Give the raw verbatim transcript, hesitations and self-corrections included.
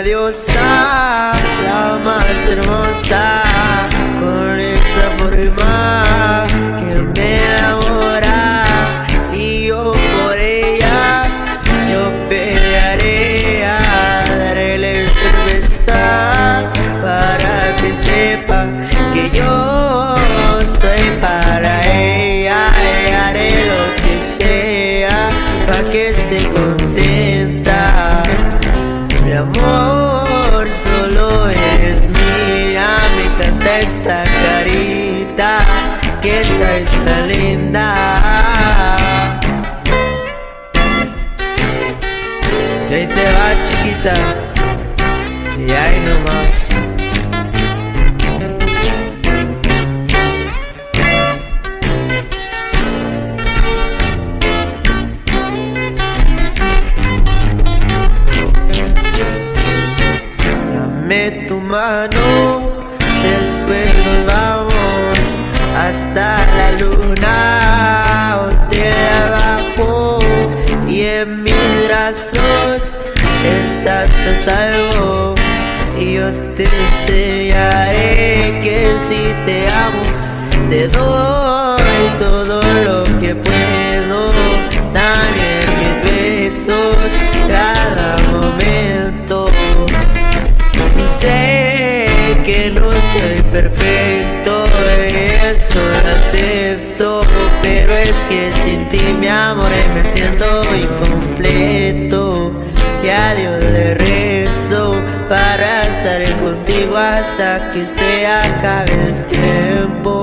diosa, la más hermosa, con esa forma que me enamora. Y yo por ella, yo pelearé a darle cervezas para que sepa que yo soy para ella. Y haré lo que sea para que esté contenta. Mi amor, solo eres mía. Me encanta esa carita que traes tan linda. Y ahí te va, chiquita, y ahí nomás. Dame tu mano, después nos vamos hasta la luna, hotel abajo, y en mis brazos estás a salvo. Y yo te enseñaré que si te amo, te doy todo lo que puedo. También mis besos cada momento. Sé que no soy perfecto, eso lo acepto, pero es que sin ti, mi amor, me siento incompleto. Y a Dios le rezo para estar contigo hasta que se acabe el tiempo.